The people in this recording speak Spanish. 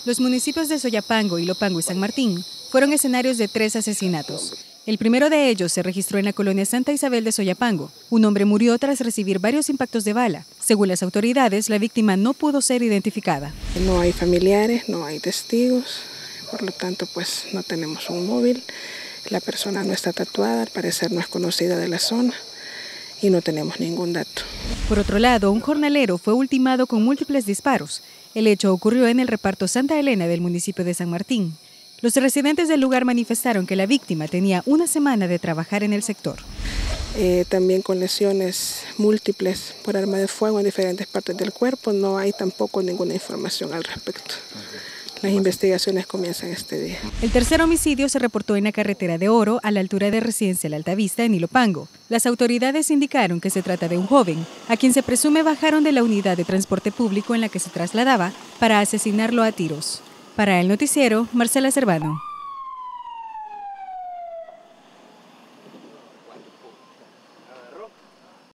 Los municipios de Soyapango, Ilopango y San Martín fueron escenarios de 3 asesinatos. El primero de ellos se registró en la colonia Santa Isabel de Soyapango. Un hombre murió tras recibir varios impactos de bala. Según las autoridades, la víctima no pudo ser identificada. No hay familiares, no hay testigos, por lo tanto pues no tenemos un móvil. La persona no está tatuada, al parecer no es conocida de la zona y no tenemos ningún dato. Por otro lado, un jornalero fue ultimado con múltiples disparos. El hecho ocurrió en el reparto Santa Elena del municipio de San Martín. Los residentes del lugar manifestaron que la víctima tenía una semana de trabajar en el sector. También con lesiones múltiples por arma de fuego en diferentes partes del cuerpo. No hay tampoco ninguna información al respecto. Las investigaciones comienzan este día. El tercer homicidio se reportó en la carretera de Oro, a la altura de Residencial Altavista, en Ilopango. Las autoridades indicaron que se trata de un joven, a quien se presume bajaron de la unidad de transporte público en la que se trasladaba para asesinarlo a tiros. Para el noticiero, Marcela Cervano.